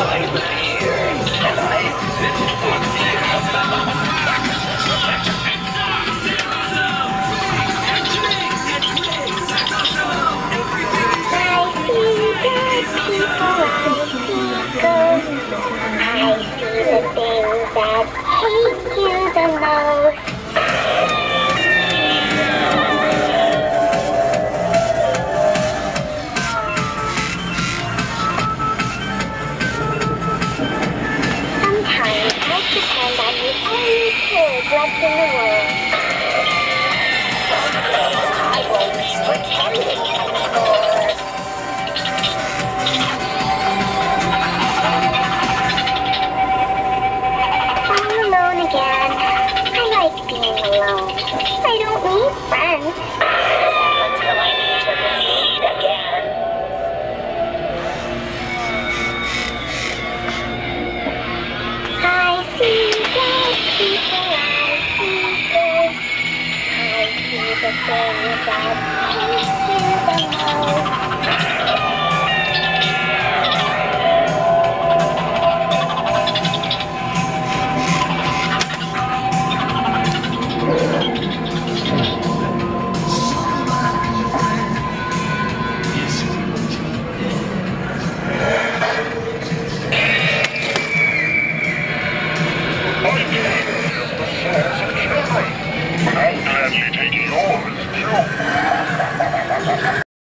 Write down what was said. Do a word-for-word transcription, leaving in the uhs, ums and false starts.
Left in the world. I won't be pretending anymore. All alone again. I like being alone. I don't need friends. Until I need to meet again. I see dead people. The thing that hates you the most.